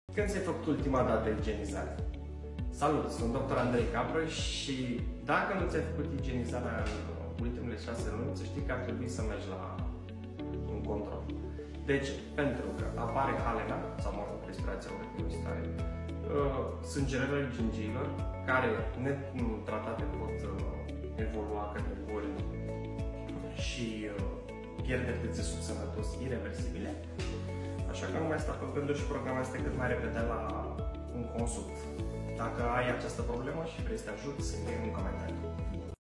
Când ți-ai făcut ultima dată igienizare? Salut, sunt dr. Andrei Capră și dacă nu ți-ai făcut igienizarea în ultimele 6 luni, să știi că ar trebui să mergi la un control. De ce? Pentru că apare halena, sau respirația urechilor, sângerările gingiilor, care netratate pot evolua către boli și pierderi de țesut sănătos ireversibile. Așa că nu mai sta pe gânduri și programează cât mai repede la un consult. Dacă ai această problemă și vrei să te ajut, scrie un comentariu.